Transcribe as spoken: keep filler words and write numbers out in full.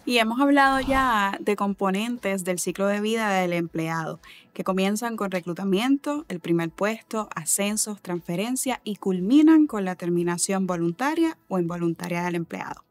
Y hemos hablado ya de componentes del ciclo de vida del empleado, que comienzan con reclutamiento, el primer puesto, ascensos, transferencia y culminan con la terminación voluntaria o involuntaria del empleado.